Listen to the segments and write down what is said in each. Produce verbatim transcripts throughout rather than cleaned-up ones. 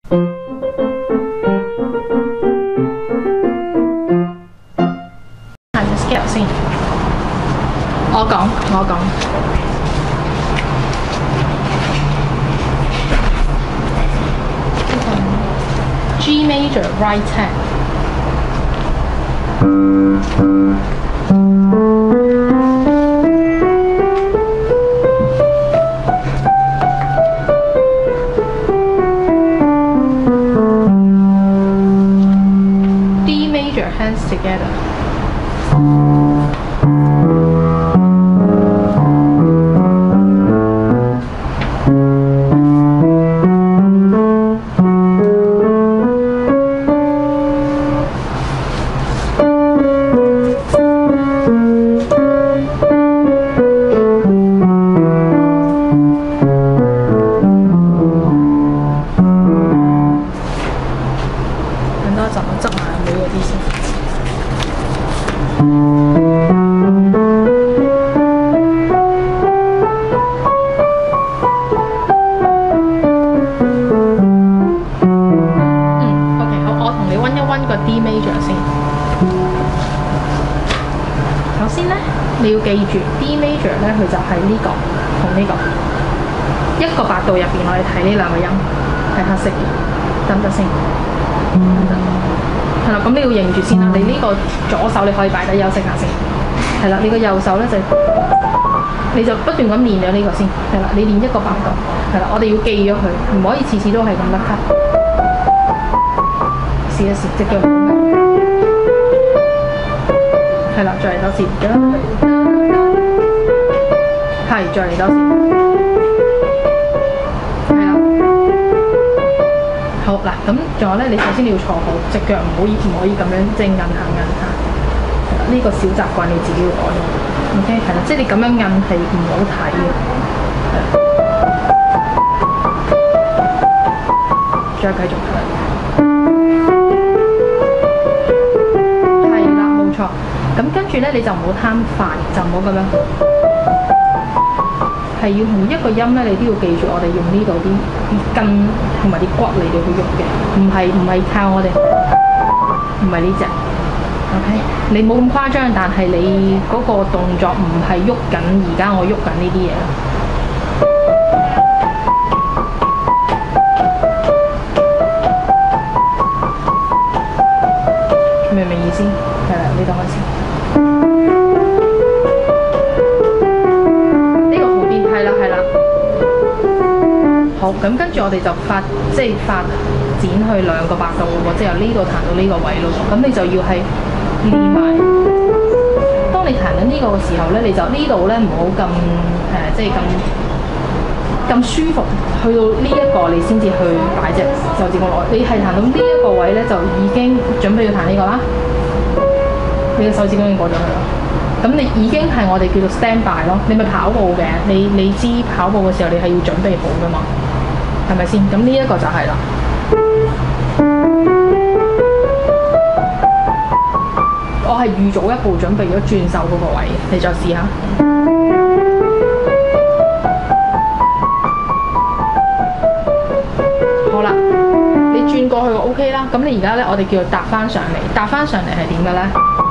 彈隻 scale 先，我講我講。G major right hand。D major hands together。你要記住 D major 咧，佢就係呢、這個同呢、這個一個八度入邊，我哋睇呢兩個音係黑色嘅，得唔得先？得。係啦，咁你要認住先啦。你呢個左手你可以擺低休息下先。係啦，你個右手咧就你就不斷咁練咗呢個先。係啦，你練一個八度。係啦，我哋要記咗佢，唔可以次次都係咁甩咳。試一試隻腳。係啦，再嚟多次。係，再嚟多次。係啦。好嗱，咁仲有咧，你首先你要坐好，隻腳唔可以唔可以咁樣即係韌下韌下。係啦，呢個小習慣你自己要改咯。OK， 係啦，即係你咁樣韌係唔好睇嘅。係啦。再繼續係。係啦，冇錯。咁跟住咧，你就唔好貪快，就唔好咁樣，係要每一個音咧，你都要記住，我哋用呢度啲筋同埋啲骨嚟到去喐嘅，唔係唔係靠我哋，唔係呢隻 ，OK？ 你冇咁誇張，但係你嗰個動作唔係喐緊，而家我喐緊呢啲嘢啦。明唔明意思？係啦，呢度開始。好，咁跟住我哋就發，即係發展去兩個八度喎，即係由呢度彈到呢個位咯。咁你就要係練埋。當你彈緊呢個嘅時候咧，你就呢度咧唔好咁誒，即係咁咁舒服。去到呢一個你先至去擺隻手指公落去。你係彈到呢一個位咧，就已經準備要彈呢個啦。你嘅手指公已經過咗去啦。咁你已經係我哋叫做 stand by 咯。你咪跑步嘅，你你知跑步嘅時候你係要準備好噶嘛。係咪先？咁呢一個就係啦。我係預早一步準備咗轉手嗰個位，你再試下。好啦，你轉過去就 OK 啦。咁你而家咧，我哋叫做搭翻上嚟，搭翻上嚟係點嘅咧？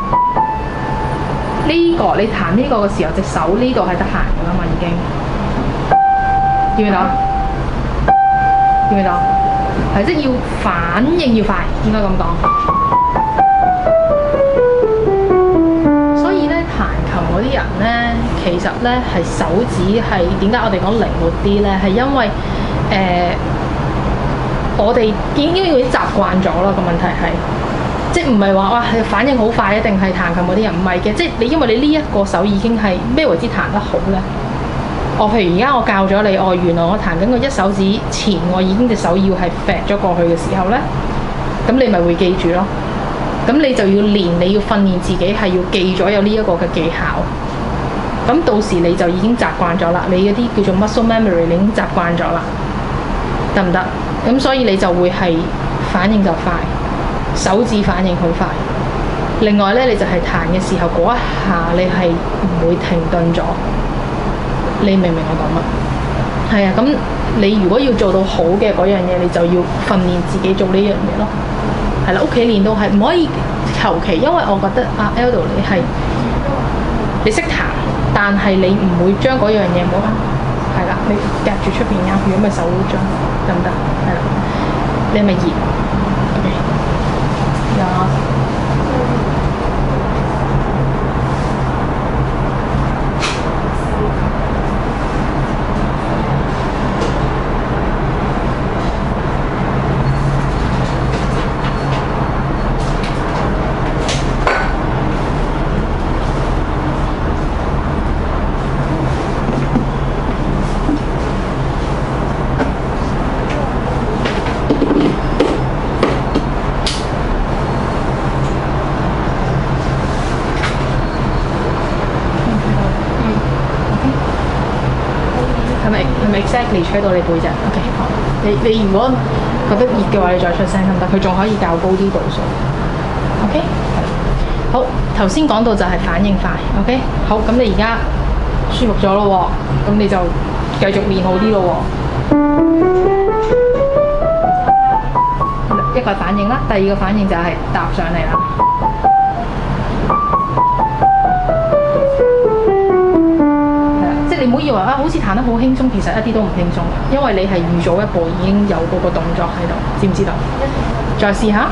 呢、這個你彈呢個嘅時候，隻手呢度係得閒㗎啦嘛，已經。見唔見到？見唔見到？係即係要反應要快，應該咁講。所以咧，彈琴嗰啲人咧，其實咧係手指係點解我哋講靈活啲咧？係因為誒、呃，我哋已經已經習慣咗啦。個問題係，即係唔係話哇反應好快一定係彈琴嗰啲人唔係嘅，即係你因為你呢一個手已經係咩為之彈得好咧？我譬如而家我教咗你，哦，原來我彈緊個一手指前，我已經隻手要係揈咗過去嘅時候咧，咁你咪會記住咯。咁你就要練，你要訓練自己係要記咗有呢一個嘅技巧。咁到時你就已經習慣咗啦，你嗰啲叫做 muscle memory，你已經習慣咗啦，得唔得？咁所以你就會係反應就快，手指反應好快。另外咧，你就係彈嘅時候嗰一下，你係唔會停頓咗。你明唔明我講乜？係啊，咁你如果要做到好嘅嗰樣嘢，你就要訓練自己做呢樣嘢咯。係啦，屋企練都係唔可以求其，因為我覺得阿 Eldo 你係你識彈，但係你唔會將嗰樣嘢冇係啦，你夾住出邊啱，如果咪手污糟得唔得？係啦，你係咪熱 ？OK，有。exactly 吹到你背脊 ，OK 好。你你如果覺得熱嘅話，你再出聲得唔得？佢仲可以較高啲度數 ，OK。好，頭先講到就係反應快 ，OK。好，咁你而家舒服咗咯喎，咁你就繼續練好啲咯喎。一個反應啦，第二個反應就係搭上嚟啦。你唔好以為啊，好似彈得好輕鬆，其實一啲都唔輕鬆嘅，因為你係預早一步已經有嗰個動作喺度，知唔知道？再試下，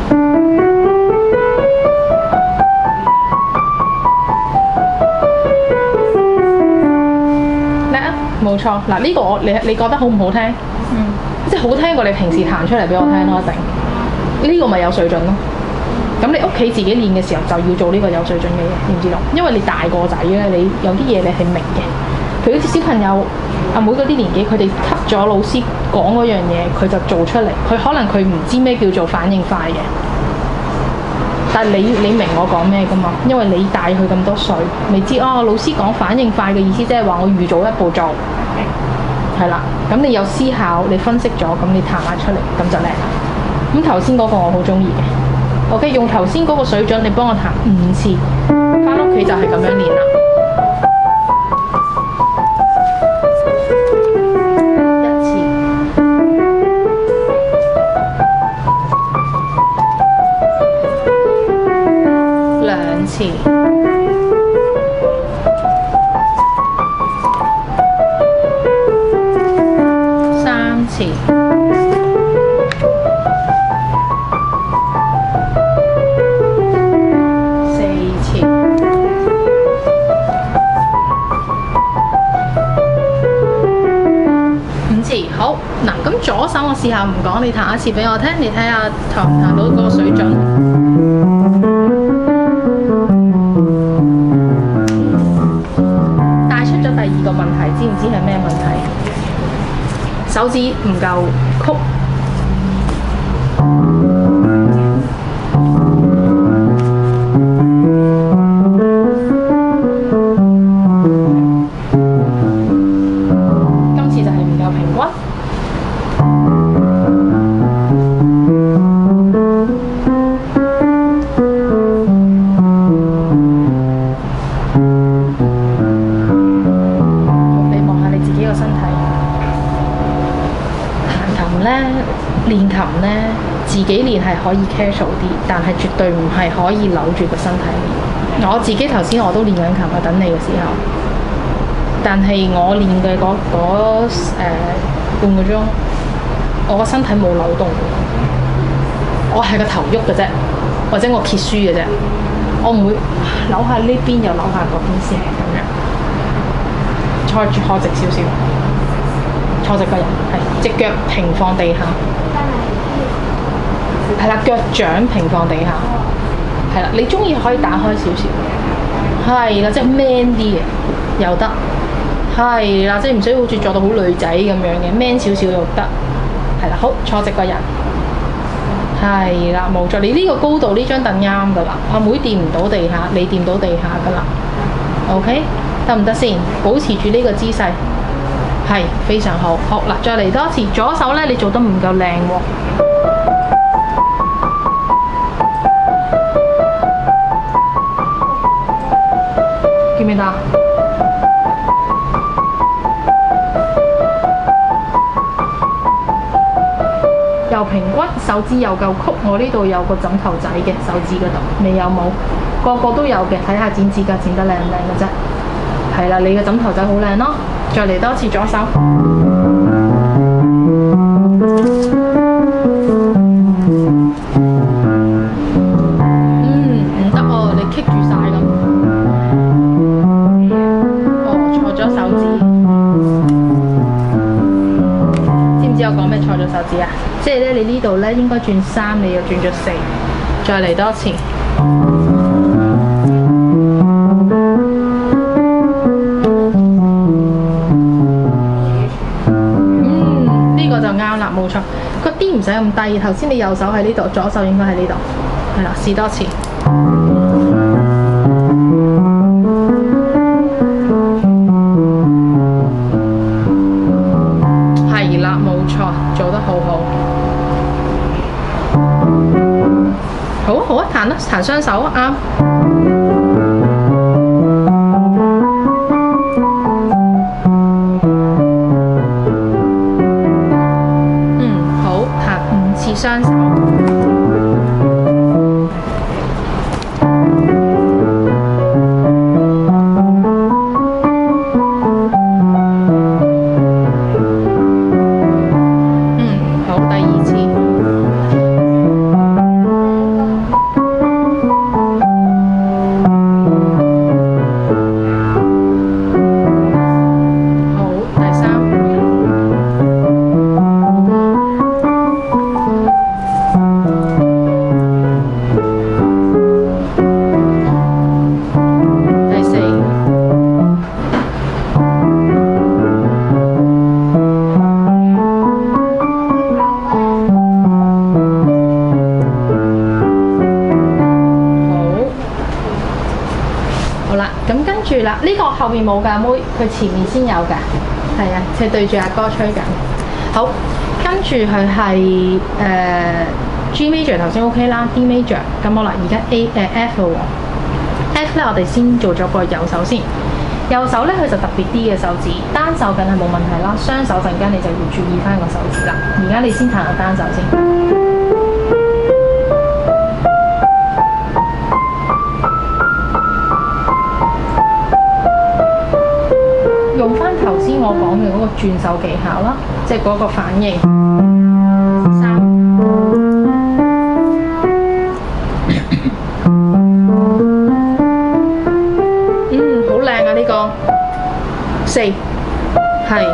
叻啊！冇錯，嗱呢個我你你覺得好唔好聽？嗯，即係好聽過你平時彈出嚟俾我聽咯，一定。呢個咪有水準咯。咁你屋企自己練嘅時候就要做呢個有水準嘅嘢，知唔知道？因為你大個仔咧，你有啲嘢你係明嘅。譬如好似小朋友阿妹嗰啲年紀，佢哋吸咗老師講嗰樣嘢，佢就做出嚟。佢可能佢唔知咩叫做反應快嘅，但係你你明我講咩㗎嘛？因為你大佢咁多歲，你知哦。老師講反應快嘅意思，即係話我預早一步做，係啦。咁你有思考，你分析咗，咁你彈埋出嚟，咁就叻啦。咁頭先嗰個我好中意嘅。OK， 用頭先嗰個水準，你幫我彈五次，返屋企就係咁樣練啦。一次，兩次，三次。好嗱，咁左手我試下唔講，你彈一次俾我聽，你睇下彈唔彈到嗰個水準。帶出咗第二個問題，知唔知係咩問題？手指唔夠曲。練琴咧，自己練係可以 casual 啲，但係絕對唔係可以扭住個身體練。我自己頭先我都練緊琴啊，等你嘅時候，但係我練嘅嗰嗰誒半個鐘，我個身體冇扭動，我係個頭喐嘅啫，或者我揭書嘅啫，我唔會扭下呢邊又扭下嗰邊先係咁樣。坐住坐直少少。坐直個人，係隻腳平放地下，係啦，腳掌平放地下，係啦。你中意可以打開少少，係啦，即係 man 啲嘅又得，係啦，即係唔使好似做到好女仔咁樣嘅 man 少少又得，係啦。好，坐直個人，係啦，冇錯。你呢個高度呢張凳啱噶啦，阿妹掂唔到地下，你掂到地下噶啦 ，OK， 得唔得先？保持住呢個姿勢。係非常好，好嗱，再嚟多次。左手咧，你做得唔夠靚喎，見唔見到？ 又平均，手指又夠曲。我呢度有個枕頭仔嘅手指嗰度，你有冇？個個都有嘅，睇下剪指甲剪得靚唔靚嘅啫。係啦，你嘅枕頭仔好靚咯。再嚟多次左手。嗯，唔得哦，你棘住晒咁。哦，錯咗手指。知唔知我講咩錯咗手指啊？即係咧，你呢度咧應該轉三，你又轉咗四。再嚟多次。冇錯，個 D 唔使咁低。頭先你右手喺呢度，左手應該喺呢度。係啦，試多次。係啦，冇錯，做得好好。好啊，好啊，彈啦，彈雙手啊，啱。雙手，嗯，好，第二次，好，第三。咁跟住啦，呢、這個後面冇㗎，妹，佢前面先有㗎，係啊，佢對住阿哥吹緊。好，跟住佢係誒 G major 頭先 OK 啦 ，D major 咁好啦，而家 A 誒、呃、F 喎 ，F 咧我哋先做咗個右手先，右手咧佢就特別啲嘅手指，單手梗係冇問題啦，雙手陣間你就要注意翻個手指啦。而家你先彈個單手先。用翻頭先我講嘅嗰個轉手技巧啦，即係嗰個反應。三，嗯，好靚啊呢個。四，係。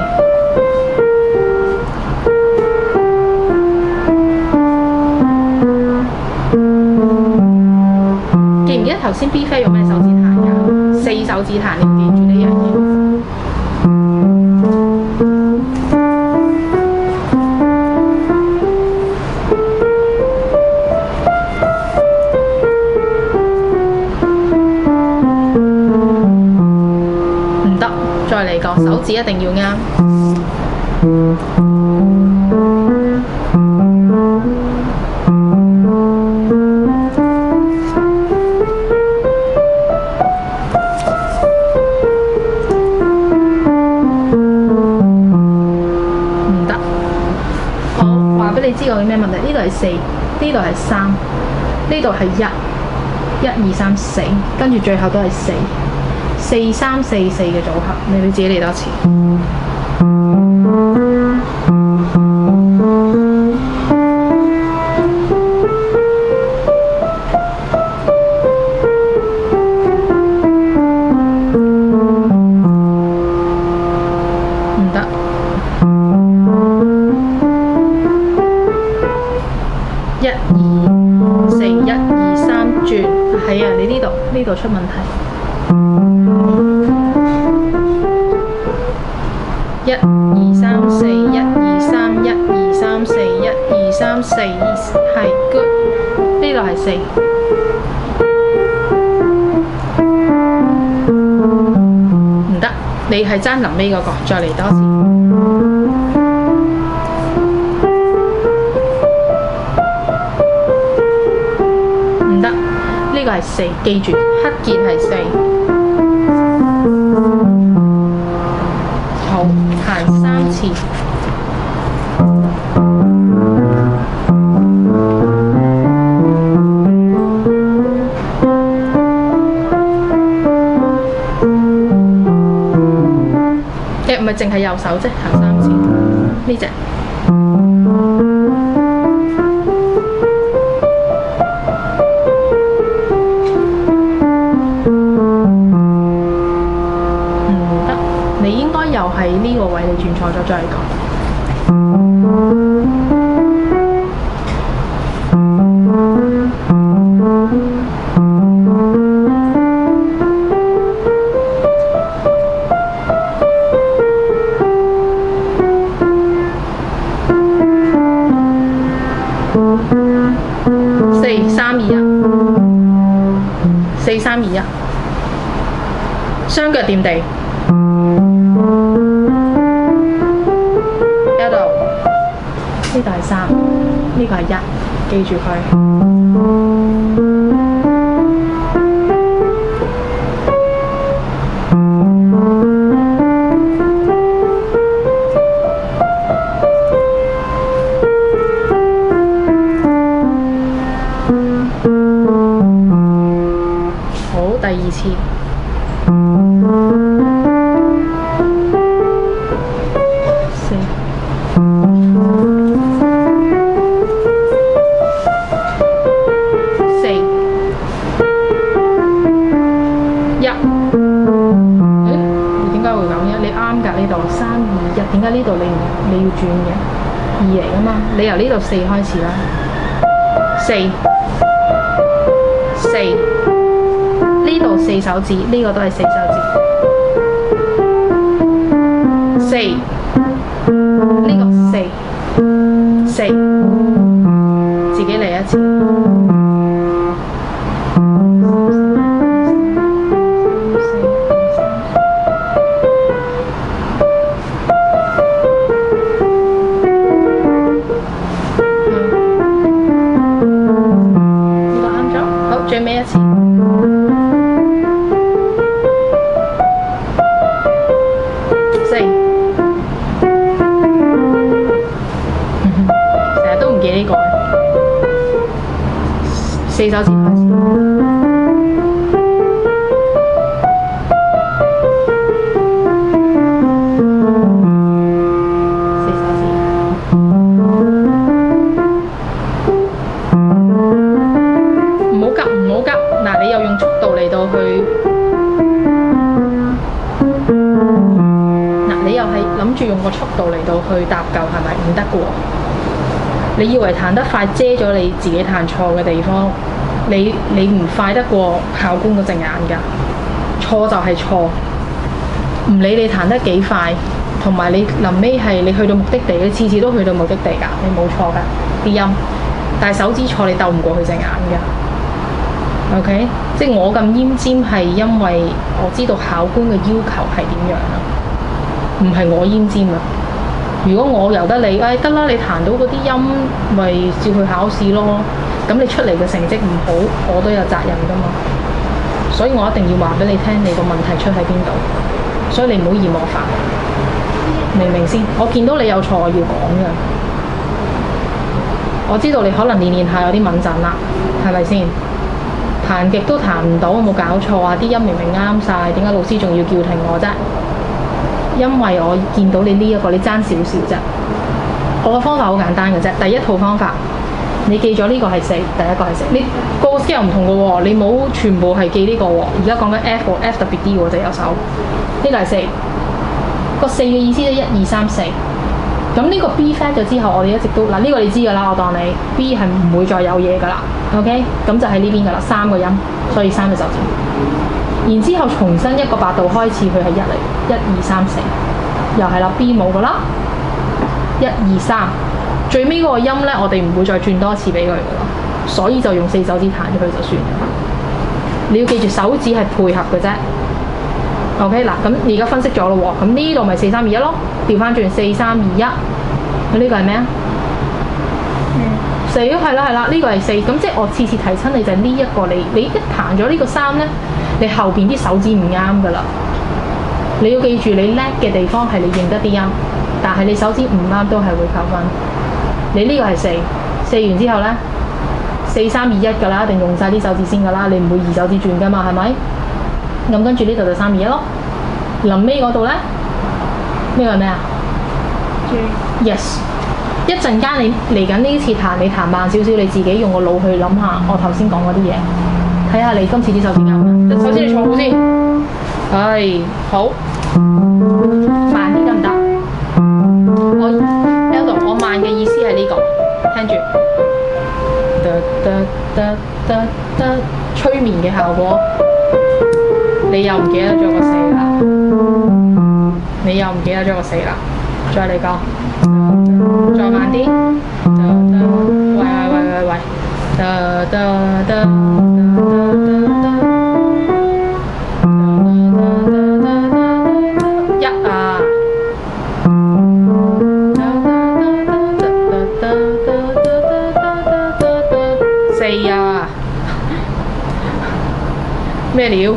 記唔記得頭先 B 飛用咩手指彈㗎？四手指彈，你要記住呢樣嘢。再嚟個手指一定要啱，唔得。好，話俾你知我有咩問題？呢度係四，呢度係三，呢度係一，一二三四，跟住最後都係四。四三四四嘅組合，你哋自己嚟多次。唔得。一二四，一二三轉，係啊，你呢度呢度出問題。一二三四，一二三，一二三四，一二三四，係 good。呢度係四，唔得，你係爭臨尾嗰個，再嚟多次。唔得，呢個係四，記住黑鍵係四。好，彈三次。 淨係右手啫，行三次呢隻。唔得，你應該又係呢個位，你轉錯咗，再嚟講。四三二一，雙腳掂地，一度，呢個係三，呢個係一，記住佢。第二次，四，四，一，誒，點解會咁嘅？你啱㗎呢度，三二一，點解呢度你唔你要轉嘅？二嚟㗎嘛，你由呢度四開始啦，四，四。呢度四手指，呢、這個都係四手指，四，呢、這個四，四，自己嚟一次，呢個啱咗，好，最尾一次。四手指開始，四手指，唔好急，唔好急。嗱，你又用速度嚟到去，嗱，你又係諗住用個速度嚟到去搭救，係咪？唔得嘅喎。你以為彈得快遮咗你自己彈錯嘅地方，你你唔快得過考官嗰隻眼㗎，錯就係錯，唔理你彈得幾快，同埋你臨尾係你去到目的地，你次次都去到目的地㗎，你冇錯㗎啲音，但係手指錯你鬥唔過佢隻眼㗎 ，OK？ 即係我咁奄尖係因為我知道考官嘅要求係點樣啦，唔係我奄尖啊。如果我由得你，誒得啦，你彈到嗰啲音，咪照去考試咯。咁你出嚟嘅成績唔好，我都有責任㗎嘛。所以我一定要話俾你聽，你個問題出喺邊度。所以你唔好嫌我煩，明唔明先？我見到你有錯，我要講㗎。我知道你可能練練下有啲敏陣啦，係咪先？彈極都彈唔到，冇搞錯啊！啲音明明啱晒，點解老師仲要叫停我啫？因為我見到你呢、這、一個，你爭少少啫。我個方法好簡單嘅啫。第一套方法，你記咗呢個係四，第一個係四。你個 scale 唔同嘅喎，你冇全部係記呢、這個喎。而家講緊 F 喎 ，F 特別啲喎，就右手。呢個係四，個四嘅意思就一二三四。咁呢個 B flat 咗之後，我哋一直都嗱呢、這個你知㗎啦，我當你 B 係唔會再有嘢㗎啦。OK，咁就喺呢邊㗎啦，三個音，所以三隻手指。然之後重新一個八度開始，佢係一嚟，一二三四，又係啦 B 冇噶啦，一二三，最尾嗰個音咧，我哋唔會再轉多次俾佢噶啦，所以就用四手指彈咗佢就算啦。你要記住手指係配合嘅啫。OK 嗱，咁而家分析咗咯喎，咁呢度咪四三二一咯，調翻轉四三二一，咁呢個係咩啊？四咯，係啦係啦，呢個係四，咁即係我次次提親你就係呢一個，你你一彈咗呢個三咧。你後邊啲手指唔啱噶啦，你要記住你叻嘅地方係你認得啲音，但係你手指唔啱都係會扣分。你呢個係四，四完之後咧，四三二一噶啦，一定用晒啲手指先噶啦，你唔會二手指轉噶嘛，係咪？咁跟住呢度就三二一咯。臨尾嗰度咧， 呢個係咩啊？Yes。一陣間你嚟緊呢次彈，你彈慢少少，你自己用個腦去諗下我頭先講嗰啲嘢，睇下你今次啲手指啱唔啱。首先你坐好先，係好，慢啲得唔得？我 Eldo， 我慢嘅意思係呢個，聽住，得得得得得，催眠嘅效果。你又唔記得咗個四啦，你又唔記得咗個四啦，再嚟個。再慢啲，喂喂喂喂喂，得得得一啊，四啊，咩料？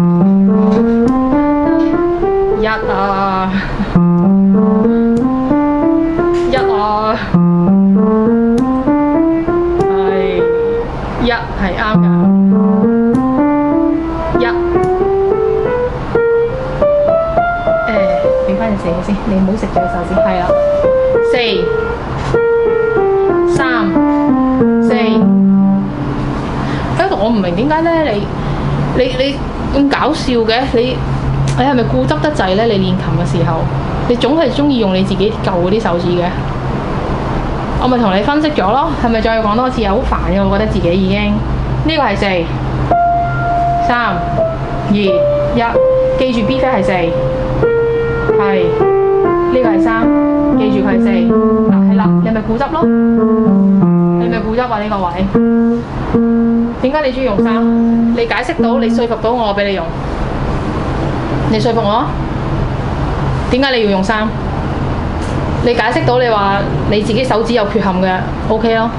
一啊。一啊，係一係啱㗎，一誒俾翻隻四佢先，你唔好食住個手指，係啦，四三四，喺度我唔明點解咧，你你你咁搞笑嘅，你你係咪固執得滯咧？你練琴嘅時候？你總係中意用你自己舊嗰啲手指嘅，我咪同你分析咗咯，係咪再要講多次啊？好煩嘅，我覺得自己已經呢個係四、三、二、一，記住 B flat 係四，係呢個係三，記住佢係四，嗱係啦，你咪固執咯，你咪固執啊呢個位，點解你中意用三？你解釋到，你說服到我，我俾你用，你說服我。點解你要用三？你解釋到你話你自己手指有缺陷嘅 ，OK 咯。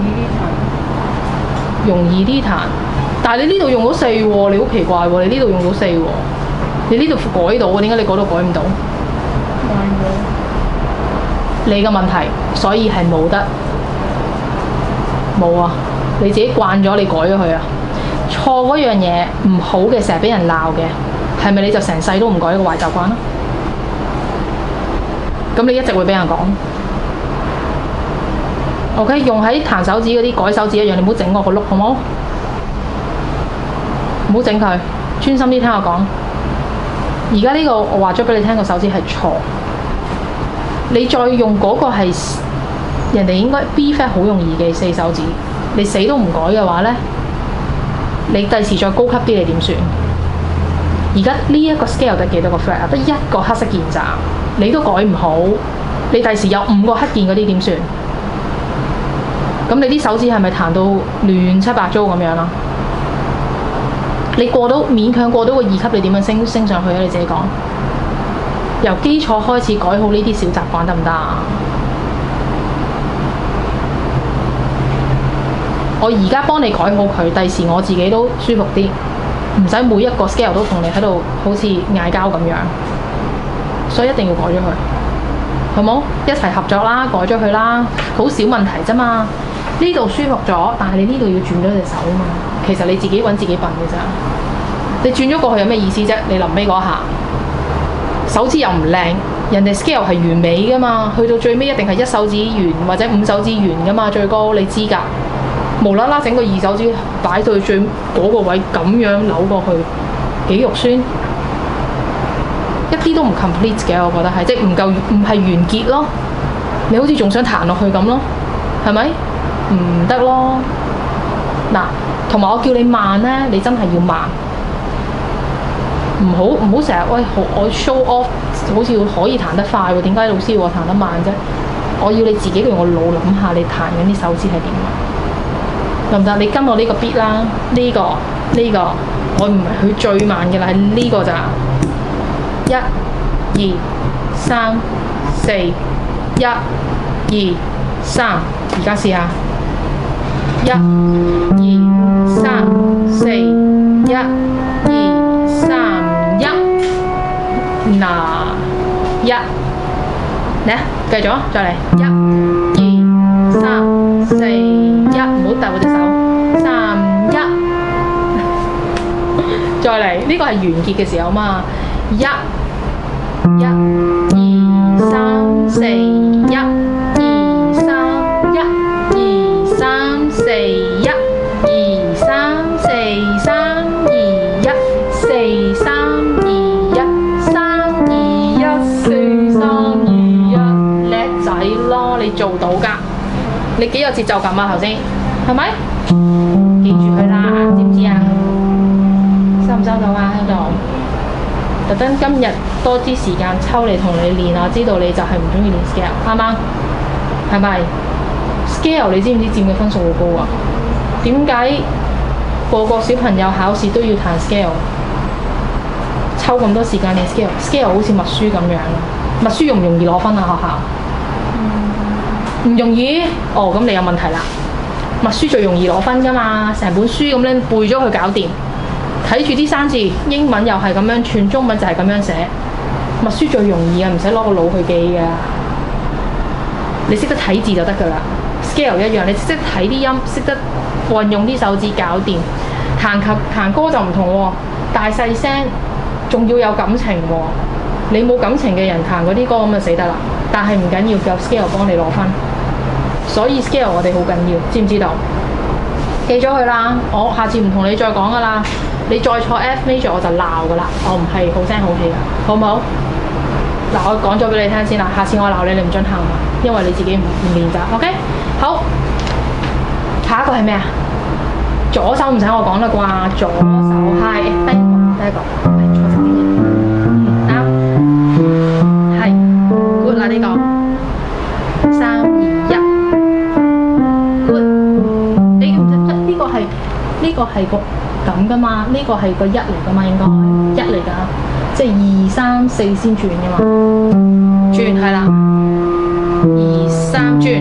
容易啲彈。容易啲彈，但係你呢度用到四喎，你好奇怪喎！你呢度用到四喎，你呢度改到喎，點解你改都改唔到？改唔到。你嘅問題，所以係冇得冇啊！你自己慣咗，你改咗佢啊！錯嗰樣嘢唔好嘅，成日俾人鬧嘅，係咪你就成世都唔改一個壞習慣咯？咁你一直會俾人講 ，OK？ 用喺彈手指嗰啲改手指一樣，你唔好整我個碌，好冇？唔好整佢，專心啲聽我講。而家呢個我話咗俾你聽，個手指係錯。你再用嗰個係人哋應該 B flat 好容易嘅四手指，你死都唔改嘅話咧，你第時再高級啲你點算？而家呢一個 scale 得幾多個 flat 啊？得一個黑色鍵咋？你都改唔好，你第時有五個黑鍵嗰啲點算？咁你啲手指係咪彈到亂七八糟咁樣啦？你過到勉強過到個二級，你點樣升升上去啊？你自己講。由基礎開始改好呢啲小習慣得唔得啊？我而家幫你改好佢，第時我自己都舒服啲，唔使每一個 scale 都同你喺度好似嗌交咁樣。所以一定要改咗佢，好冇？一齊合作啦，改咗佢啦，好少問題啫嘛。呢度舒服咗，但係你呢度要轉咗隻手啊嘛。其實你自己揾自己笨嘅咋。你轉咗過去有咩意思啫？你臨尾嗰下手指又唔靚，人哋 scale 係完美噶嘛，去到最尾一定係一手指圓或者五手指圓噶嘛，最高你知㗎。無啦啦整個二手指擺到最嗰個位咁樣扭過去，幾肉酸。一啲都唔 complete 嘅，我覺得係，即係唔夠，唔係完結咯。你好似仲想彈落去咁咯，係咪？唔得咯。嗱，同埋我叫你慢咧，你真係要慢，唔好唔好成日喂我 show off， 好似可以彈得快喎，點解老師要我彈得慢啫？我要你自己用個腦諗下，你彈緊啲手指係點啊？得唔得？你跟我呢個 beat 啦，呢個呢個，我唔係佢最慢嘅啦，係呢個咋。一、二、三、四，一、二、三，而家試下，一、二、三、四，一、二、三、一，嗱，一，嚟啊，繼續啊，再嚟，一、二、三、四，一，唔好掉我隻手，三、一，再嚟，呢個係完結嘅時候嘛，一。一、二、 四一二三一二三四一二三四三二一四三二一三二一四三二一，叻仔咯，你做到㗎，你幾有節奏感啊頭先，係咪？記住佢啦，知唔知啊？收唔收到啊？喺度特登今日多啲時間抽嚟同你練啊！知道你就係唔中意練 scale， 啱唔啱？係咪 scale？ 你知唔知佔嘅分數好高啊？點解個個小朋友考試都要彈 scale？ 抽咁多時間練 scale，scale 好似默書咁樣。默書容唔容易攞分啊？學校唔容易？哦，咁你有問題啦。默書最容易攞分㗎嘛，成本書咁樣背咗佢搞掂。睇住啲生字，英文又係咁樣串，中文就係咁樣寫。默書最容易啊，唔使攞個腦去記㗎。你識得睇字就得㗎啦。scale 一樣，你識得睇啲音，識得運用啲手指搞掂。彈琴彈歌就唔同喎，大細聲，仲要有感情喎。你冇感情嘅人彈嗰啲歌咁就死得啦。但係唔緊要，夠 scale 幫你攞分。所以 scale 我哋好緊要，知唔知道？記咗佢啦，我下次唔同你再講㗎啦。你再錯 F major 我就鬧㗎啦，我唔係好聲好氣㗎，好唔好？嗱，我講咗俾你聽先啦，下次我鬧你，你唔准喊啊，因為你自己唔唔練習 ，OK？ 好，下一個係咩啊？左手唔使我講啦啩，左手 high， 第一個，第一個，係錯成啲嘢，啱，係 good 啦呢個，三二一 good， 你唔得呢個係呢個係個。咁噶嘛？呢、這個係個一嚟噶嘛？應該一嚟㗎，即係二三四先轉㗎嘛？轉係啦，二三轉。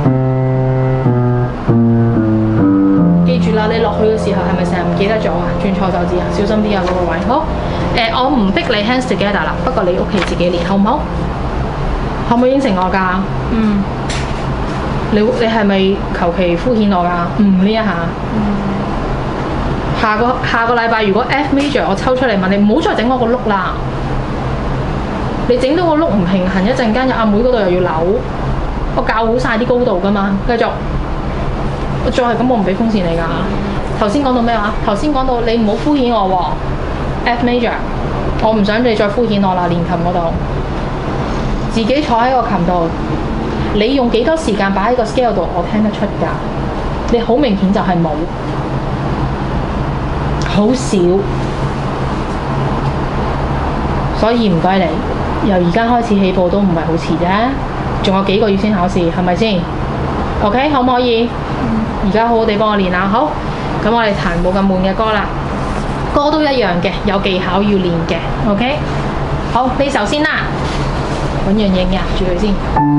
記住啦，你落去嘅時候係咪成日唔記得咗啊？轉錯手指啊，小心啲啊嗰個位。好，誒、呃、我唔逼你 hands together 啦，不過你屋企自己練好唔好？可唔可以應承我㗎？嗯。你你係咪求其敷衍我㗎？嗯，呢一下。嗯。下個下個禮拜如果 F major 我抽出嚟問你，唔好再整我個碌啦！你整到個碌唔平衡，一陣間阿妹嗰度又要扭，我校好晒啲高度㗎嘛。繼續，我再係咁我唔俾風扇你㗎。頭先講到咩話？頭先講到你唔好敷衍我喎。F major， 我唔想你再敷衍我啦。練琴嗰度，自己坐喺個琴度，你用幾多時間擺喺個 scale 度，我聽得出㗎。你好明顯就係冇。好少，所以唔該你，由而家開始起步都唔係好遲啫，仲有幾個月先考試，係咪先 ？OK， 可唔可以？而家好好地幫我練啦，好，咁我哋彈冇咁悶嘅歌啦，歌都一樣嘅，有技巧要練嘅 ，OK， 好，呢首先啦，揾樣嘢壓住佢先，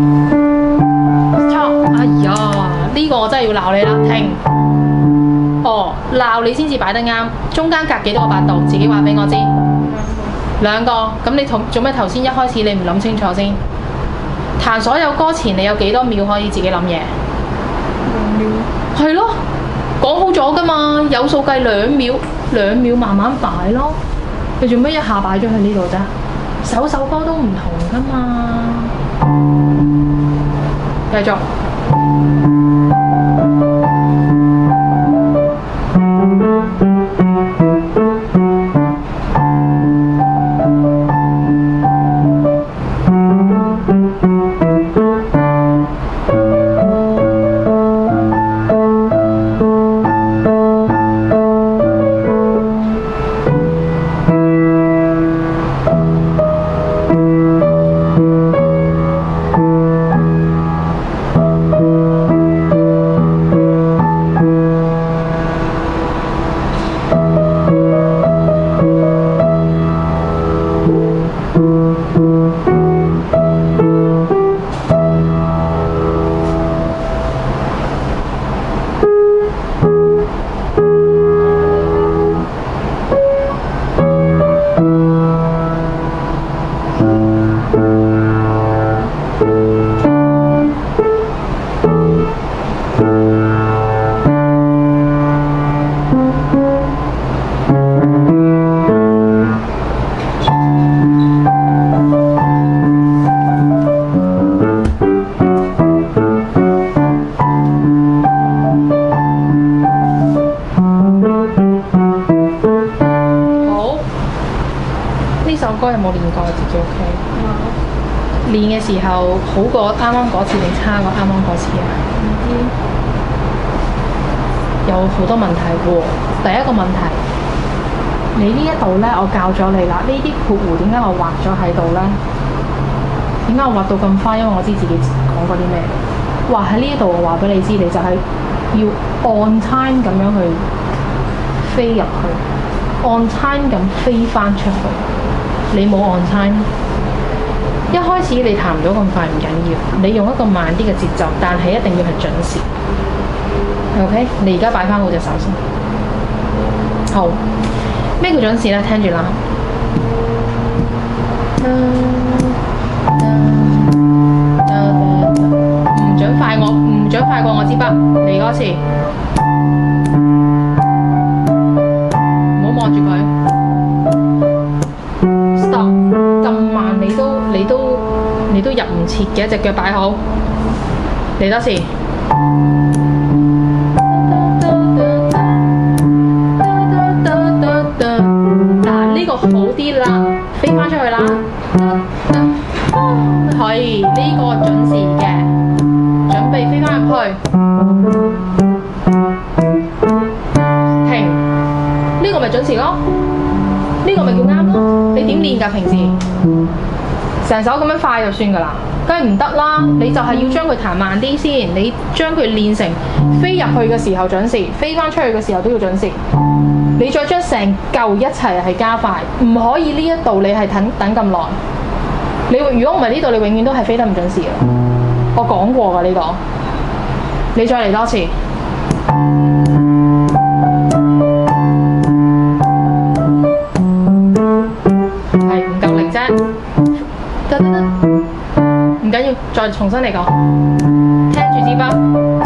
錯，哎呀，呢個我真係要鬧你啦，停。哦，鬧你先至擺得啱，中間隔幾多個八度？自己話俾我知。兩個。咁你同做咩頭先一開始你唔諗清楚先？彈所有歌前你有幾多秒可以自己諗嘢？兩秒。係咯，講好咗㗎嘛，有數計兩秒，兩秒慢慢擺咯。你做咩一下擺咗喺呢度啫？首首歌都唔同㗎嘛。繼續。 歌有冇練過自己屋企？練嘅時候好過啱啱嗰次定差過啱啱嗰次啊？唔知。有好多問題喎。第一個問題，你呢一度咧，我教咗你啦。呢啲括弧點解我畫咗喺度咧？點解我畫到咁花？因為我知自己講過啲咩。畫喺呢一度，我話俾你知，你就係要 on time 咁樣去飛入去 ，on time 咁飛翻出去。你冇 on time， 一開始你彈唔到咁快唔緊要，你用一個慢啲嘅節奏，但係一定要係準時。OK， 你而家擺翻好隻手先。好，咩叫準時咧？聽住啦。唔准快我，唔准快過我支筆。嚟多次，唔好望住佢。Stop， 咁慢你都你都你都入唔切嘅，隻腳擺好。嚟多次。好啲啦，飛翻出去啦，可以呢、這個準時嘅，準備飛翻入去，停，呢、這個咪準時咯，呢、這個咪叫啱咯。你點練㗎？平時成手咁樣快就算㗎啦，梗係唔得啦。你就係要將佢彈慢啲先，你將佢練成飛入去嘅時候準時，飛翻出去嘅時候都要準時。你再將成嚿一齊係加快，唔可以呢一度你係等等咁耐。你如果唔係呢度，你永遠都係飛得唔準時嘅。我講過㗎呢個，你再嚟多次。係唔夠力啫，得得得，唔緊要，再重新嚟講。聽住支筆，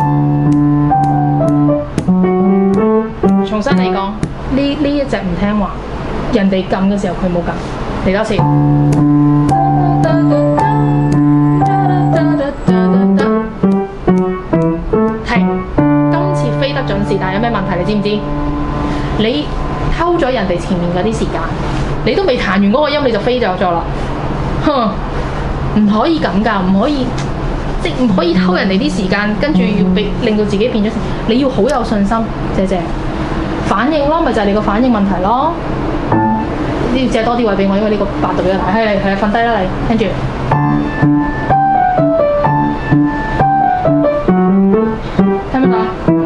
重新嚟講。呢呢一隻唔聽話，人哋撳嘅時候佢冇撳，嚟多次。停，今次飛得準時，但係有咩問題你知唔知？你偷咗人哋前面嗰啲時間，你都未彈完嗰個音你就飛走咗啦，哼！唔可以咁㗎，唔可以，即係唔可以偷人哋啲時間，跟住要俾令到自己變咗。你要好有信心，謝謝。反應咯，咪就係、是、你個反應問題咯。你要借多啲位俾我，因為呢個八度比較大。係係，瞓低啦你，聽住。聽唔聽到？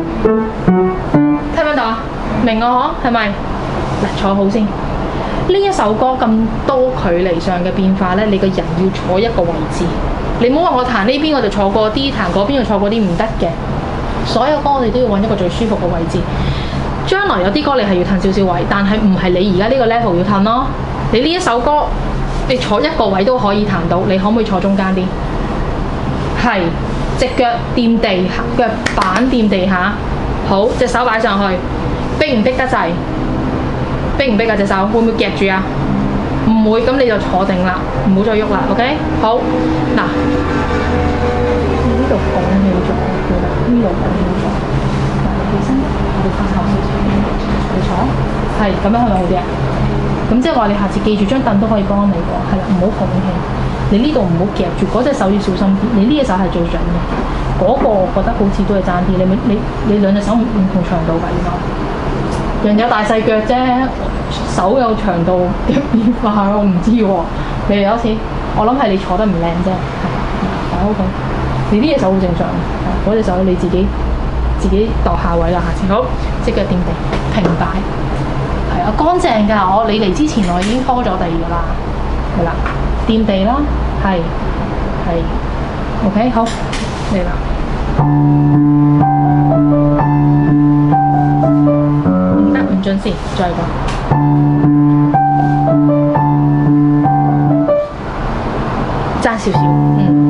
聽唔聽到？明我嗬？係咪？嗱，坐好先。呢一首歌咁多距離上嘅變化咧，你個人要坐一個位置。你唔好話我彈呢邊我就坐過啲，彈嗰邊就坐過啲，唔得嘅。所有歌我哋都要揾一個最舒服嘅位置。將來有啲歌你係要褪少少位，但係唔係你而家呢個 level 要褪咯。你呢一首歌，你坐一個位都可以彈到，你可唔可以坐中間啲？係，隻腳掂地下，腳板掂地下。好，隻手擺上去，逼唔逼得滯？逼唔逼啊？隻手會唔會夾住啊？唔會，咁你就坐定啦，唔好再喐啦。OK， 好。嗱，呢度拱起咗，呢度拱起咗，嗱，起身。我哋翻後少少，你坐，係咁樣係咪好啲啊？咁即係話你下次記住張凳都可以幫你喎，係啦，唔好拱起。你呢度唔好夾住，嗰隻手要小心啲。你呢隻手係最準嘅，嗰、那個我覺得好似都係爭啲。你咪你你兩隻手唔唔同長度㗎，應該。人有大細腳啫，手有長度嘅變化我唔知喎。你嚟多次，我諗係你坐得唔靚啫。係，OK。你呢隻手好正常，嗰隻手你自己。自己度下位啦，下次好，隻腳掂地，平擺，係啊，乾淨㗎。我你嚟之前我已經拖咗地㗎啦，係啦，掂地啦，係係 ，OK 好嚟啦，唔得唔準時，再講，爭少少，嗯。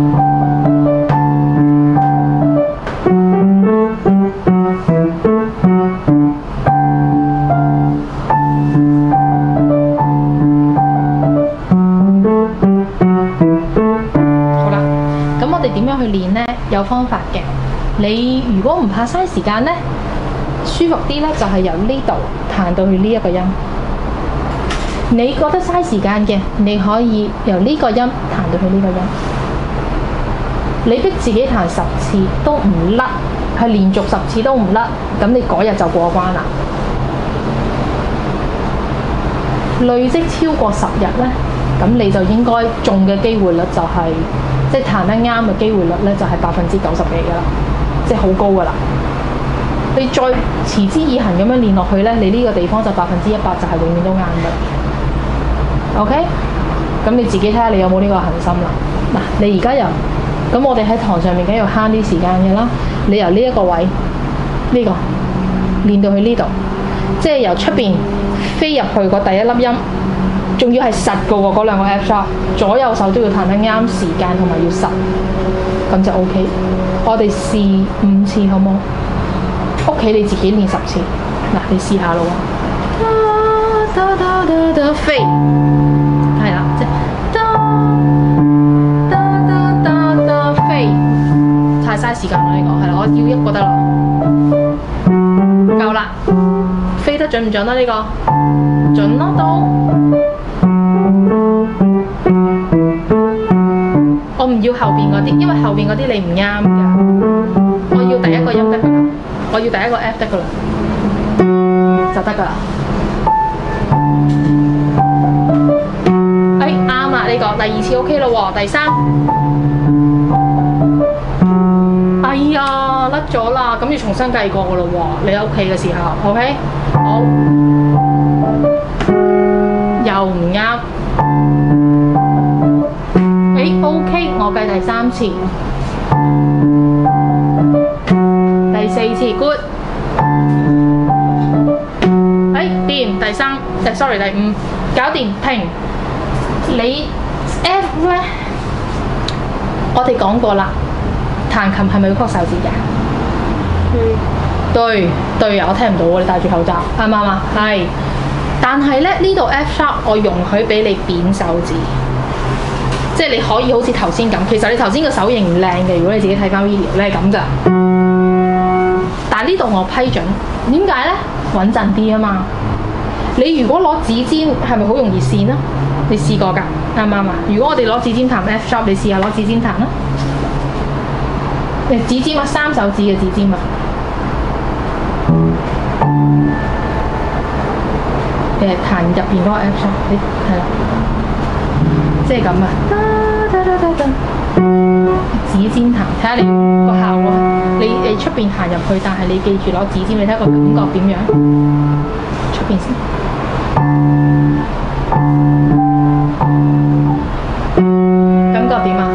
去練呢有方法嘅，你如果唔怕嘥時間呢，舒服啲呢，就係由呢度彈到去呢一個音， 你覺得嘥時間嘅，你可以由呢個音彈到去呢個音。你逼自己彈十次都唔甩，係連續十次都唔甩，咁你嗰日就過關啦。累積超過十日呢，咁你就應該中嘅機會率就係、是，即係彈得啱嘅機會率呢，就係百分之九十幾噶啦，即係好高噶啦。你再持之以恆咁樣練落去呢，你呢個地方就百分之一百就係永遠都啱噶。OK， 咁你自己睇下你有冇呢個恆心啦。嗱，你而家由咁我哋喺堂上面梗係要慳啲時間嘅啦。你由呢一個位呢、這個練到去呢度，即係由出邊飛入去個第一粒音，仲要係實個喎，嗰兩個 F sharp，左右手都要彈得啱時間同埋要實，咁就 OK。我哋試五次好冇？屋企你自己練十次，嗱你試下咯喎。噠噠噠噠飛，係啦，即係噠噠噠噠飛，太嘥時間啦呢個，係啦，我要一個得啦，夠啦。飛得準唔準啊？呢、這個準咯都。我唔要後邊嗰啲，因為後邊嗰啲你唔啱㗎。我要第一個音得㗎啦，我要第一個 F 得㗎啦，就得㗎啦。哎，啱啊！呢、這個第二次 OK 咯喎，第三。哎呀，甩咗啦，咁要重新計過㗎咯喎，你喺屋企嘅時候 ，OK？好，又唔啱。誒 ，OK， 我計第三次，第四次 good。誒，掂，第三，誒 ，sorry， 第五，搞掂，停。你 F 咧，我哋講過啦。彈琴係咪要曲手指嘅？嗯，對對啊！我聽唔到喎，你戴住口罩，啱唔啱啊？係。但係咧，呢度 F sharp 我容許俾你扁手指，即係你可以好似頭先咁。其實你頭先個手型唔靚嘅，如果你自己睇翻 video 咧係咁咋。但係呢度我批准，點解咧？穩陣啲啊嘛。你如果攞指尖係咪好容易跣啊？你試過㗎，啱唔啱啊？如果我哋攞指尖彈 F sharp， 你試下攞指尖彈啦。誒，指尖啊，三手指嘅指尖啊，誒彈入邊嗰個 F sharp，你係啦，即係咁啊，指尖彈，睇下你個效果。你誒出邊彈入去，但係你記住攞指尖，你睇下個感覺點樣？出邊先，感覺點啊？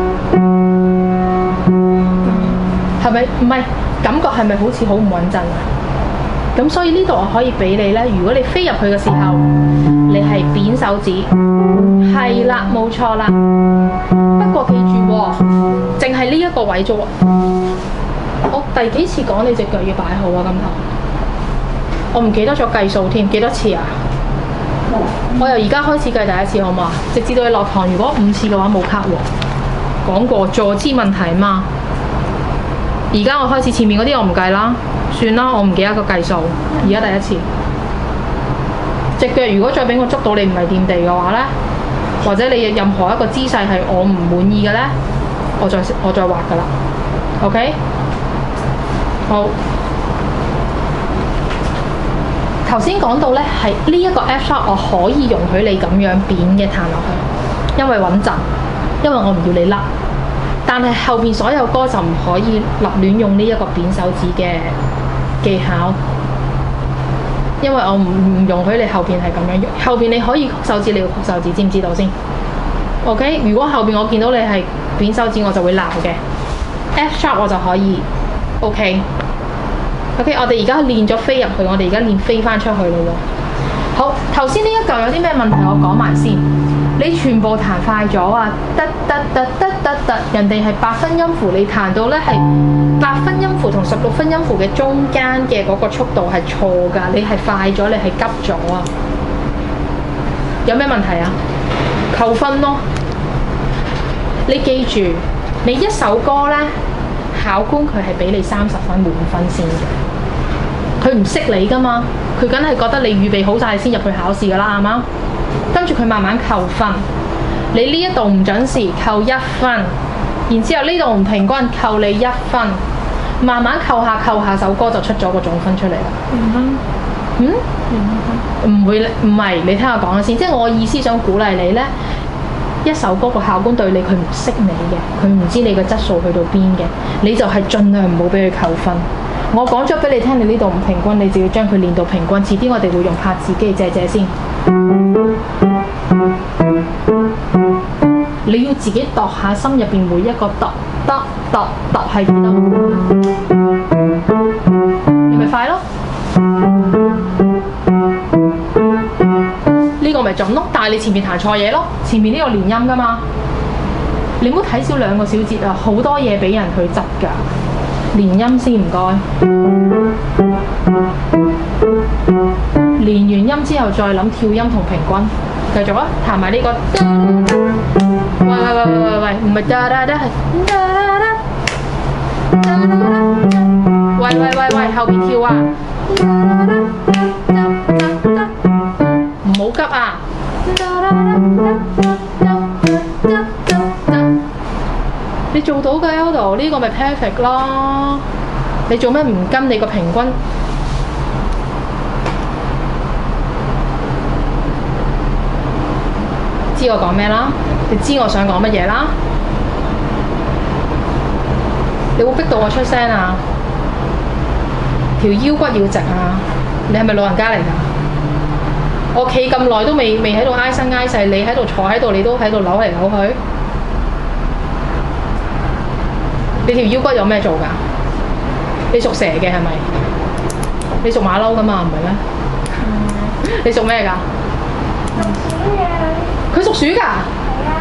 係咪唔係感覺係咪好似好唔穩陣啊？咁所以呢度我可以俾你咧，如果你飛入去嘅時候，你係扁手指，係啦，冇錯啦。不過記住喎，淨係呢一個位啫喎。我第幾次講你隻腳要擺好啊？今堂我唔記得咗計數添，幾多次啊？我由而家開始計第一次好唔好啊？直至到你落堂，如果五次嘅話冇卡喎。講過坐姿問題嘛。而家我開始前面嗰啲我唔計啦，算啦，我唔記得個計數。而家第一次，隻腳如果再俾我捉到你唔係掂地嘅話呢，或者你任何一個姿勢係我唔滿意嘅呢，我再我再畫㗎啦。OK， 好。頭先講到呢係呢一個 F sharp 我可以容許你咁樣扁嘅彈落去，因為穩陣，因為我唔要你甩。但係後邊所有歌就唔可以立亂用呢一個扁手指嘅技巧，因為我唔唔容許你後邊係咁樣用。後邊你可以曲手指，你要曲手指，知唔知道先 ？OK， 如果後邊我見到你係扁手指，我就會鬧嘅。F sharp 我就可以 OK。OK， 我哋而家練咗飛入去，我哋而家練飛翻出去咯喎。好，頭先呢一嚿有啲咩問題，我講埋先。你全部彈快咗啊！得得得得得得，人哋係八分音符，你彈到咧係八分音符同十六分音符嘅中間嘅嗰個速度係錯㗎，你係快咗，你係急咗啊！有咩問題啊？扣分咯！你記住，你一首歌咧，考官佢係俾你三十分滿分先嘅，佢唔識你㗎嘛，佢梗係覺得你預備好晒先入去考試㗎啦，係嘛？ 跟住佢慢慢扣分。你呢一度唔準時扣一分，然之後呢度唔平均扣你一分，慢慢扣下扣下，首歌就出咗個總分出嚟啦。 零分。 嗯？ 零分。 唔會，唔係，你聽我講先，即係我意思想鼓勵你呢。一首歌個考官對你，佢唔識你嘅，佢唔知你個質素去到邊嘅，你就係盡量唔好俾佢扣分。我講咗俾你聽，你呢度唔平均，你就要將佢練到平均。遲啲我哋會用拍子機借借先。你要自己度下心入邊每一個度，得度度係幾多？你咪快咯！呢個咪準咯，但係你前面彈錯嘢咯，前面呢個連音噶嘛。你唔好睇少兩個小節啊，好多嘢俾人去執㗎。連音先唔該，連完音之後再諗跳音同平均，繼續啊，彈埋呢個。喂喂喂喂喂喂，唔係da da da，係da da da da da da。喂喂喂喂，後邊跳啊！唔好急啊！你做到嘅 Eldo， 呢個咪 perfect 咯。你做咩唔跟你個平均？知我講咩啦？你知我想講乜嘢啦？你會逼到我出聲啊？條腰骨要直啊！你係咪老人家嚟㗎？我企咁耐都未未喺度挨身挨細，你喺度坐喺度，你都喺度扭嚟扭去。你條腰骨有咩做㗎？你屬蛇嘅係咪？你屬馬騮㗎嘛？唔係咩？嗯、你屬咩㗎？ 屬鼠嘅。 佢屬鼠㗎？係啊。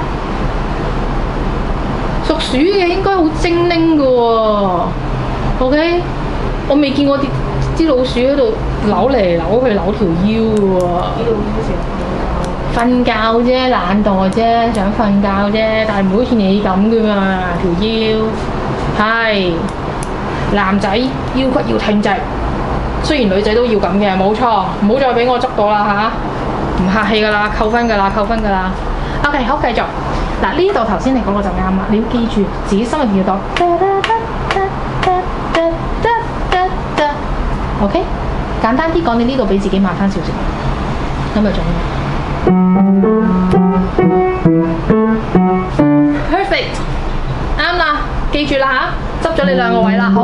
屬鼠嘅應該好精靈㗎喎。OK， 我未見過啲啲老鼠喺度扭嚟扭去扭條腰㗎喎。啲老鼠成日瞓覺啫，懶惰啫，想瞓覺啫，但係唔好似你咁㗎嘛條腰。係男仔腰骨要挺直，雖然女仔都要咁嘅，冇錯，唔好再俾我捉到啦吓，唔客氣噶啦，扣分噶啦，扣分噶啦。OK， 好，繼續。嗱呢度頭先你講個就啱啦，你要記住自己心入邊要講。OK， 簡單啲講，你呢度俾自己慢翻少少，咁就準。Perfect， 啱啦。記住啦嚇，執咗你兩個位啦，好。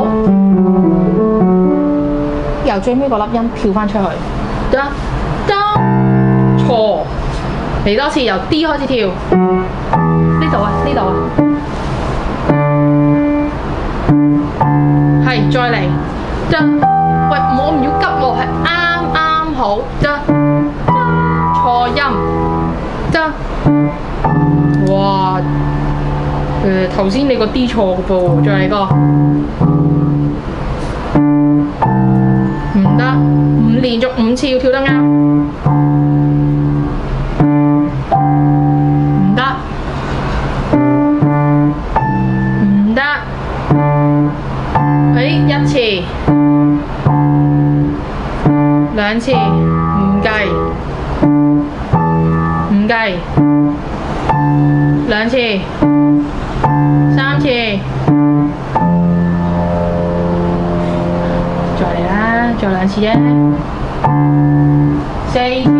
由最尾個粒音跳翻出去，得得錯，嚟多次由 D 開始跳，呢度啊呢度啊，係再嚟，得，喂我唔要急喎，係啱啱好，得，錯音，得，哇！誒頭先你個 D 錯嘅噃，再嚟個，唔得，唔連續五次要跳得啱，唔得，唔得，誒一次，兩次唔計，唔計，兩次。三次，再嚟啦，再兩次啫，四次，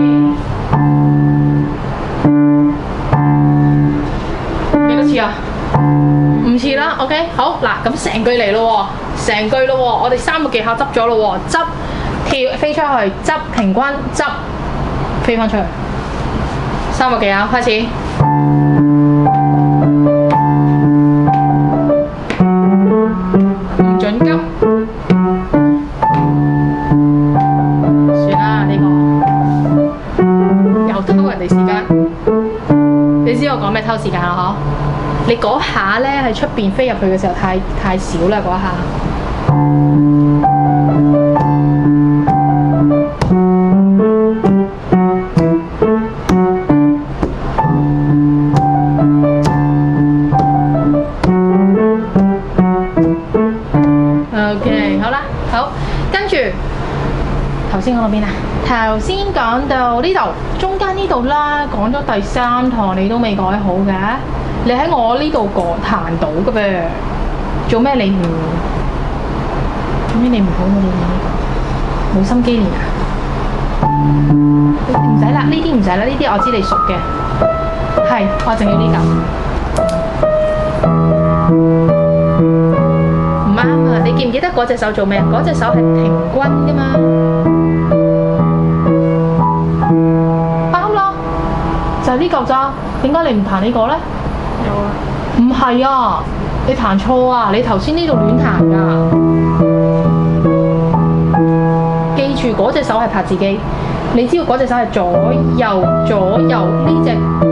幾多次啊？五次啦 ，OK， 好嗱，咁成句嚟咯喎，成句咯喎，我哋三個技巧執咗咯喎，執跳飛出去，執平均，執飛翻出去，三個技巧開始。講咩偷時間啦？嗬！你嗰下咧喺出邊飛入去嘅時候太太少啦，嗰下。OK， 好啦，好，跟住頭先講到邊啊？頭先講到呢度，中間呢度啦，講咗第三堂你都未改好嘅，你喺我呢度講彈到嘅噃，做咩你唔做咩你唔好我哋練呢個？冇心機練啊？唔使啦，呢啲唔使啦，呢啲我知你熟嘅，係我淨要呢嚿，唔啱啊！你記唔記得嗰隻手做咩啊？嗰隻手係平均㗎嘛？就係呢嚿咋？點解你唔彈呢個咧？有啊。唔係啊，你彈錯啊！你頭先呢度亂彈㗎。記住嗰隻手係拍自己，你知道嗰隻手係左右左右呢隻。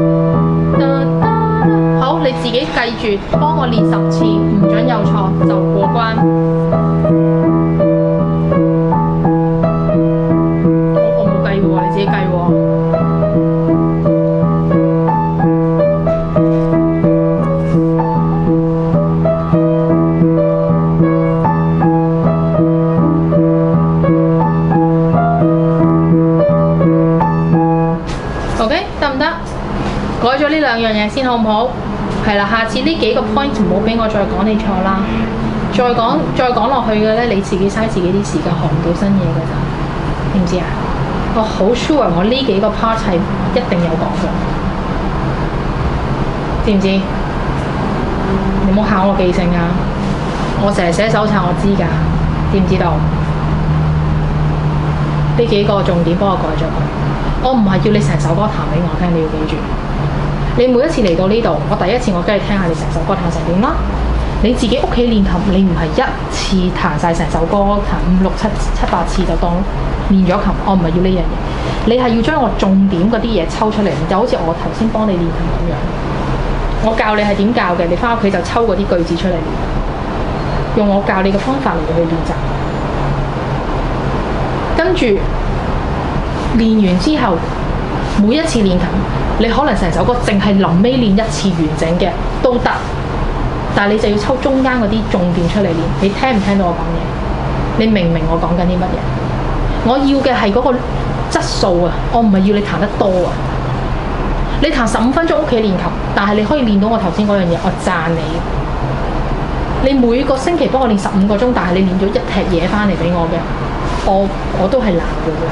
好，你自己記住，幫我練十次，唔准有錯就過關。我我冇計喎，你自己計喎。改咗呢兩樣嘢先好唔好？係啦，下次呢幾個 point 唔好俾我再講你錯啦。再講再講落去嘅咧，你自己嘥自己啲時間學唔到新嘢㗎咋，知唔知啊？我好 sure 我呢幾個 part 係一定有講嘅，知唔知？你唔好考我記性啊！我成日寫手冊，我知㗎，知唔知道？呢幾個重點幫我改咗佢。我唔係要你成首歌彈俾我聽，你要記住。你每一次嚟到呢度，我第一次我梗係聽下你成首歌彈成點啦。你自己屋企練琴，你唔係一次彈晒成首歌，彈五六七七八次就當練咗琴。我唔係要呢樣嘢，你係要將我重點嗰啲嘢抽出嚟，就好似我頭先幫你練琴咁樣。我教你係點教嘅，你翻屋企就抽嗰啲句子出嚟練，用我教你嘅方法嚟去練習。跟住練完之後，每一次練琴，你可能成首歌淨係臨尾練一次完整嘅都得，但係你就要抽中間嗰啲重點出嚟練。你聽唔聽到我講嘢？你明唔明我講緊啲乜嘢？我要嘅係嗰個質素啊，我唔係要你彈得多啊。你彈十五分鐘屋企練琴，但係你可以練到我頭先嗰樣嘢，我讚你。你每個星期幫我練十五個鐘，但係你練咗一踢嘢翻嚟俾我嘅，我我都係難嘅喎。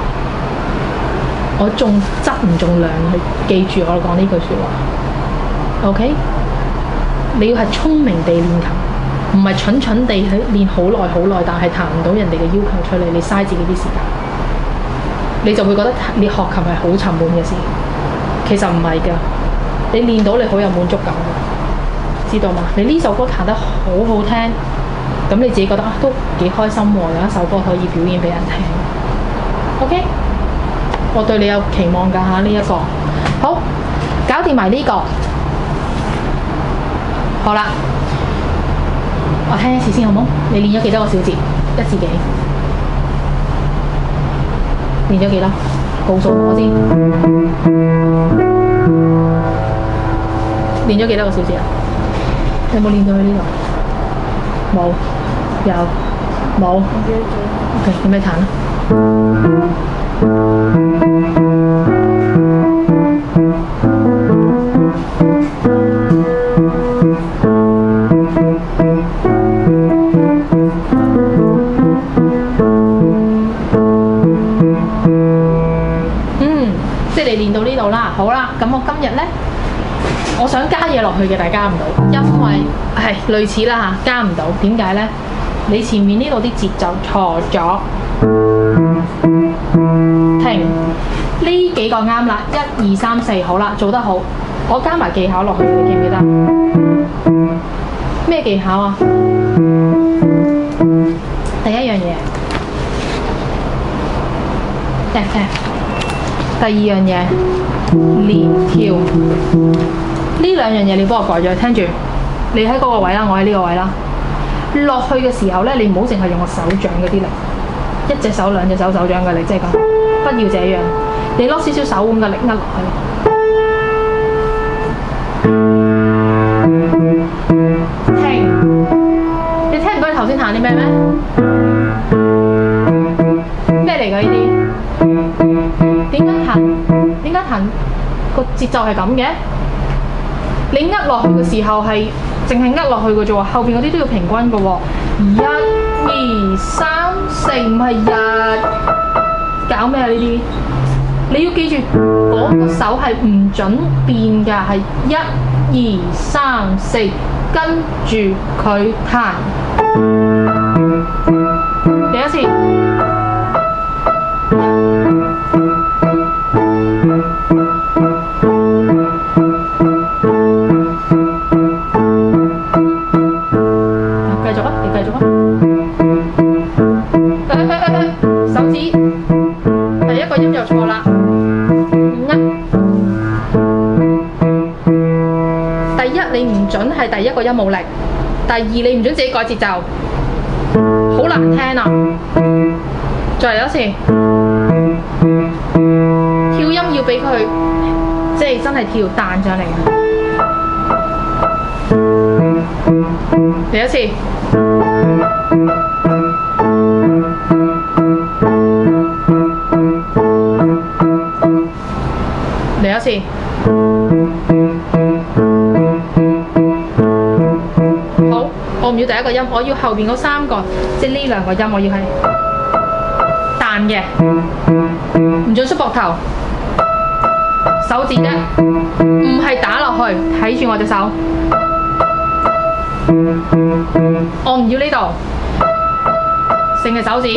我重質唔重量去記住我講呢句説話 ，OK？ 你要係聰明地練琴，唔係蠢蠢地喺練好耐好耐，但係彈唔到人哋嘅要求出嚟，你嘥自己啲時間，你就會覺得你學琴係好沉悶嘅事。其實唔係㗎，你練到你好有滿足感㗎，知道嗎？你呢首歌彈得好好聽，咁你自己覺得啊都幾開心喎，有一首歌可以表演俾人聽 ，OK？我對你有期望㗎嚇，呢一個好，搞掂埋呢個，好啦，我聽一次先好冇？你練咗幾多個小節？一至幾？練咗幾多？告訴我先。練咗幾多個小節啊？有冇練到去呢度？冇，有，冇。OK，有咩彈啊？嗯，即係你練到呢度啦。好啦，咁我今日呢，我想加嘢落去嘅，但係加唔到，因為係類似啦嚇，加唔到。點解呢？你前面呢度啲節奏錯咗。停，呢幾個啱啦，一二三四，好啦，做得好。我加埋技巧落去，你記唔記得？咩技巧啊？第一樣嘢 ，F F。第二樣嘢，連跳。呢兩樣嘢你幫我改咗，聽住。你喺嗰個位啦，我喺呢個位啦。落去嘅時候咧，你唔好淨係用個手掌嗰啲力。一隻手兩隻手手掌嘅力，即係咁，不要這樣。你攞少少手腕嘅力握落去。停！你聽唔到你頭先彈啲咩咩？咩嚟㗎節奏係咁嘅。你呃落去嘅時候係淨係呃落去嘅啫喎，後邊嗰啲都要平均嘅喎。一、二、三、四，唔係日。搞咩啊？呢啲你要記住，嗰、那個手係唔準變㗎，係一、二、三、四，跟住佢彈。第一次。係第一個音冇力，第二你唔準自己改節奏，好難聽啊！再嚟一次，跳音要俾佢，即係真係跳彈上嚟嘅。嚟一次，嚟一次。我唔要第一個音，我要後邊嗰三個，即係呢兩個音，我要係彈嘅，唔準縮膊頭，手指啫，唔係打落去，睇住我隻手。我唔要呢度，淨係手指。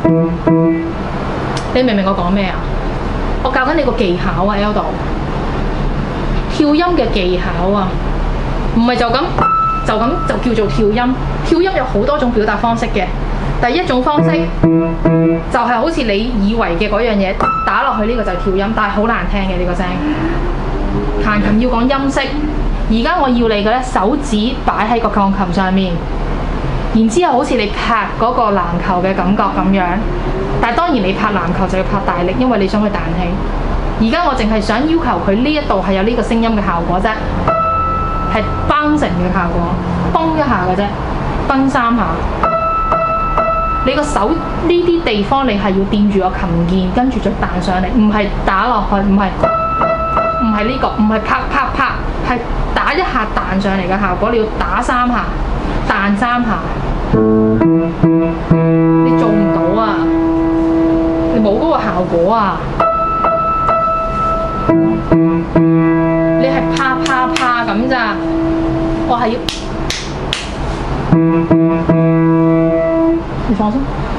你明唔明我講咩啊？我教緊你個技巧啊 ，L 度跳音嘅技巧啊，唔係就咁。就咁就叫做跳音。跳音有好多種表達方式嘅。第一種方式就係好似你以為嘅嗰樣嘢打落去，呢個就係跳音，但係好難聽嘅呢個聲。彈琴要講音色，而家我要你嘅咧手指擺喺個鋼琴上面，然之後好似你拍嗰個籃球嘅感覺咁樣。但係當然你拍籃球就要拍大力，因為你想去彈起。而家我淨係想要求佢呢一度係有呢個聲音嘅效果啫。係崩成嘅效果，崩一下嘅啫，崩三下。你個手呢啲地方，你係要掂住個琴鍵，跟住再彈上嚟，唔係打落去，唔係唔係呢個，唔係啪啪啪，係打一下彈上嚟嘅效果。你要打三下，彈三下，你做唔到啊！你冇嗰個效果啊！你係啪啪啪咁咋？我係要，你放鬆，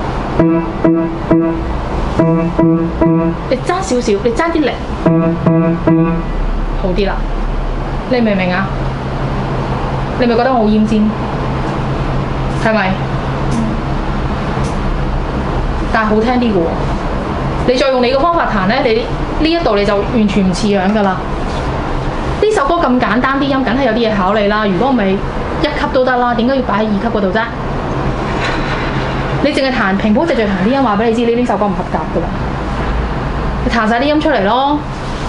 你爭少少，你爭啲力，好啲啦。你明唔明啊？你咪覺得我好奄尖，係咪？但係好聽啲嘅喎。你再用你嘅方法彈咧，你呢一度你就完全唔似樣噶啦。呢首歌咁簡單啲音，梗係有啲嘢考你啦。如果唔係一級都得啦，點解要擺喺二級嗰度啫？你淨係彈平鋪直敍彈啲音，話俾你知呢呢首歌唔合格噶啦。你彈晒啲音出嚟咯。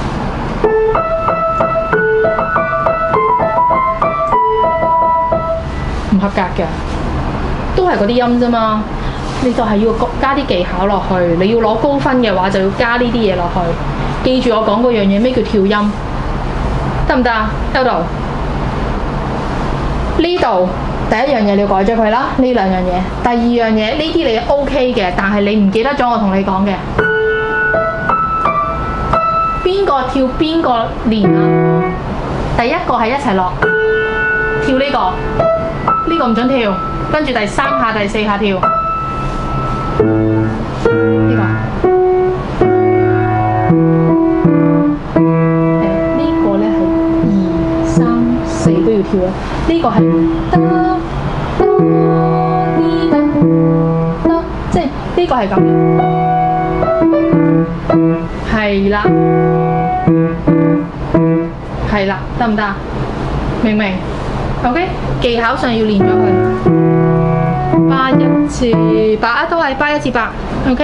唔合格嘅，都係嗰啲音啫嘛。你就係要加啲技巧落去。你要攞高分嘅話，就要加呢啲嘢落去。記住我講嗰樣嘢，咩叫跳音？得唔得啊？喺度呢度第一樣嘢你要改咗佢啦，呢兩樣嘢。第二樣嘢呢啲你 OK 嘅，但係你唔記得咗我同你講嘅。邊個跳邊個練啊？第一個係一齊落跳呢個，呢個唔準跳。跟住第三下、第四下跳呢個。都要跳啊！呢、這個係得得得，即係呢個係咁嘅，係啦，係啦，得唔得？明唔明 ？OK， 技巧上要練咗佢，八一至八啊，都係八一至八 ，OK。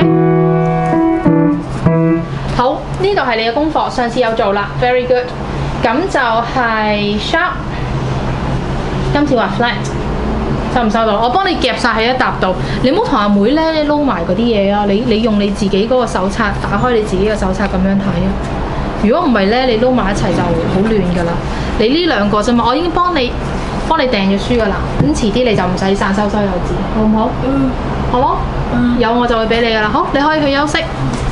好，呢度係你嘅功課，上次有做啦 ，very good。咁就係 sharp。今次話 flat 收唔收到？我幫你夾晒喺一沓度，你唔好同阿妹咧撈埋嗰啲嘢啊！你你用你自己嗰個手冊，打開你自己嘅手冊咁樣睇啊如果唔係咧，你撈埋一齊就好亂㗎啦。你呢兩個啫嘛，我已經幫你幫你訂咗書㗎啦。咁遲啲你就唔使散收收有紙，好唔好？ 嗯， 好咯。 嗯， 有我就會俾你㗎啦。好，你可以去休息。